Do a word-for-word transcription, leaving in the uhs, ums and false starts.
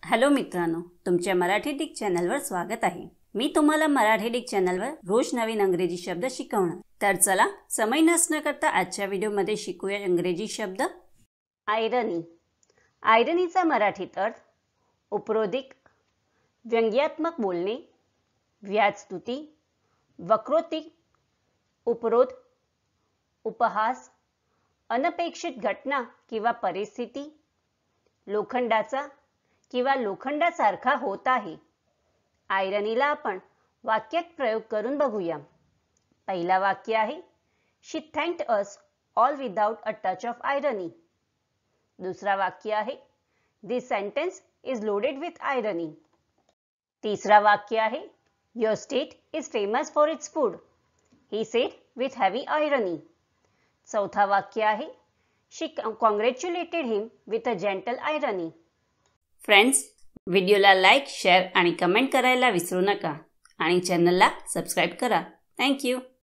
Hello मित्रांनो, तुमच्या Marathi Dick चॅनलवर स्वागत आहे। मी तुम्हाला मराठी डिक चॅनलवर रोज नवीन इंग्रजी शब्द शिकवणार। तर चला समय नष्ट न करता आजच्या व्हिडिओमध्ये शिकूया इंग्रजी शब्द आयरनी। आयरनीचा मराठीत अर्थ उपरोधिक, व्यंग्यात्मक बोलणे, व्याजस्तुती, वक्रोक्ती, उपरोध, उपहास, अनपेक्षित घटना किंवा परिस्थिती, लोखंडाचा किंवा लोखंडासारखा होत आहे। आयरनीला आपण वाक्यात प्रयोग करून बघूया। पहिला वाक्य आहे she thanked us all without a touch of irony. दुसरा वाक्य आहे this sentence is loaded with irony. तिसरा वाक्य आहे your state is famous for its food, he said with heavy irony. चौथा वाक्य आहे she congratulated him with a gentle irony. Friends, व्हिडिओला लाईक, शेअर आणि कमेंट करायला विसरू नका आणि चॅनलला सबस्क्राइब करा। Thank you.